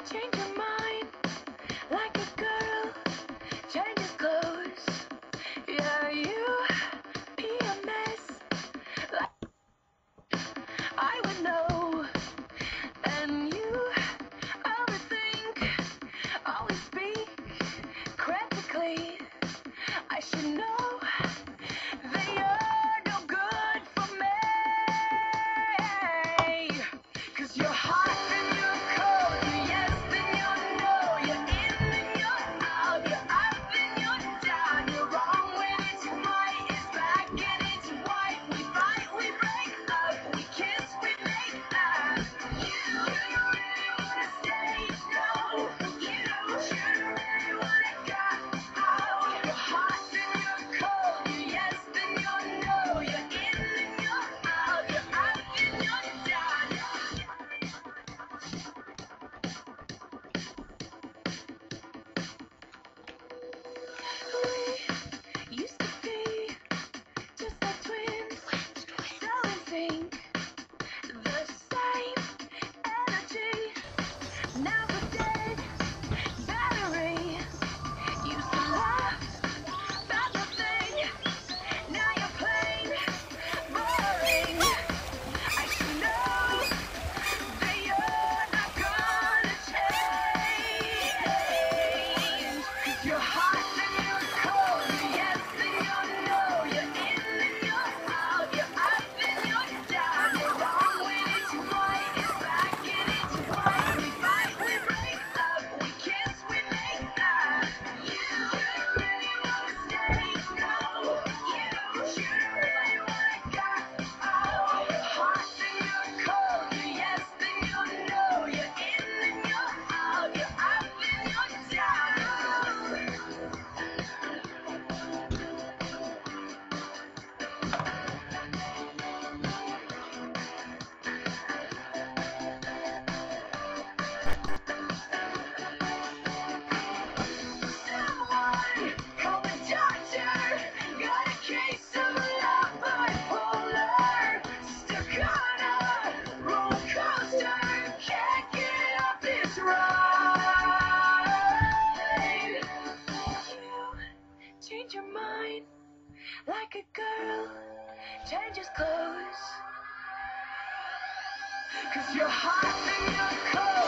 change your mind like a girl changes clothes. Yeah, you be a mess like I would know. And you overthink, always speak critically. I should know that you're no good for me. 'Cause you're hot and you're cold, you're yes and you're no, you're in and you're out, you're up and you're down, you're wrong when it's right, it's black and it's white. We fight, we break up, we kiss, we make up. You really wanna stay, no, you really wanna go. You're hot and you're cold, you're yes and you're no, you're in and you're out, you're up and you're down. We used to be just like twins, so in sync, the same energy. Now we're dead battery. Used to laugh about nothing, now you're plain boring. I should know that you're not gonna change. 'Cause you're hot and you're cold, you're yes and you're no, you're in and you're out, you're up and you're down, you're wrong when it's right, it's black and it's white. We fight, we break up, we kiss, we make up. You really wanna stay, no, you really wanna go. You're hot and you're cold, you're yes and you're no, you're in and you're out, you're up and you're down. Someone call the doctor. Got a case of love bipolar. Stuck on a roller coaster. Can't get off this ride. You change your mind like a girl changes clothes. 'Cause you're hot and you're cold.